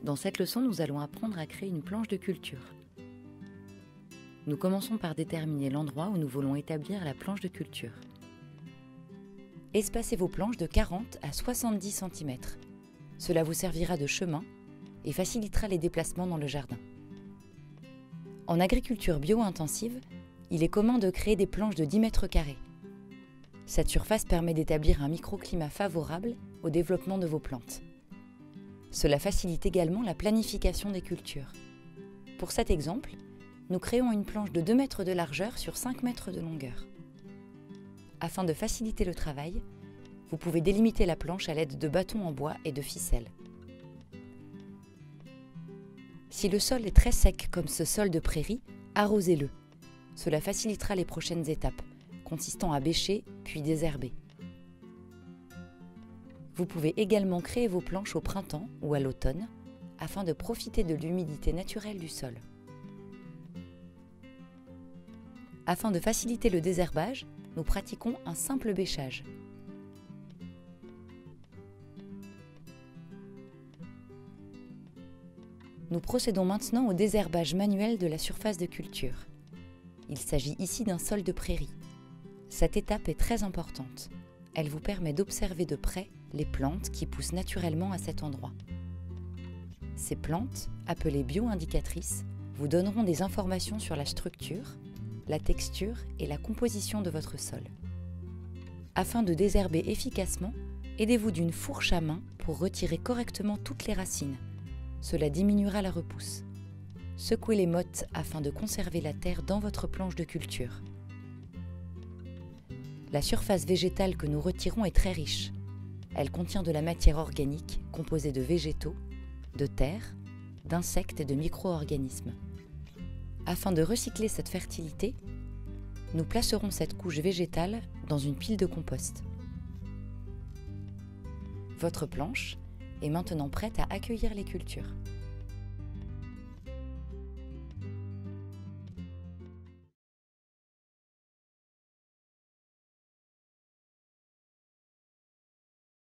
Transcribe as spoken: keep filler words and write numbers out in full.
Dans cette leçon, nous allons apprendre à créer une planche de culture. Nous commençons par déterminer l'endroit où nous voulons établir la planche de culture. Espacez vos planches de quarante à soixante-dix centimètres. Cela vous servira de chemin et facilitera les déplacements dans le jardin. En agriculture bio-intensive, il est commun de créer des planches de dix mètres carrés. Cette surface permet d'établir un microclimat favorable au développement de vos plantes. Cela facilite également la planification des cultures. Pour cet exemple, nous créons une planche de deux mètres de largeur sur cinq mètres de longueur. Afin de faciliter le travail, vous pouvez délimiter la planche à l'aide de bâtons en bois et de ficelles. Si le sol est très sec comme ce sol de prairie, arrosez-le. Cela facilitera les prochaines étapes, consistant à bêcher puis désherber. Vous pouvez également créer vos planches au printemps ou à l'automne afin de profiter de l'humidité naturelle du sol. Afin de faciliter le désherbage, nous pratiquons un simple bêchage. Nous procédons maintenant au désherbage manuel de la surface de culture. Il s'agit ici d'un sol de prairie. Cette étape est très importante. Elle vous permet d'observer de près les plantes qui poussent naturellement à cet endroit. Ces plantes, appelées bio-indicatrices, vous donneront des informations sur la structure, la texture et la composition de votre sol. Afin de désherber efficacement, aidez-vous d'une fourche à main pour retirer correctement toutes les racines. Cela diminuera la repousse. Secouez les mottes afin de conserver la terre dans votre planche de culture. La surface végétale que nous retirons est très riche. Elle contient de la matière organique composée de végétaux, de terre, d'insectes et de micro-organismes. Afin de recycler cette fertilité, nous placerons cette couche végétale dans une pile de compost. Votre planche est maintenant prête à accueillir les cultures.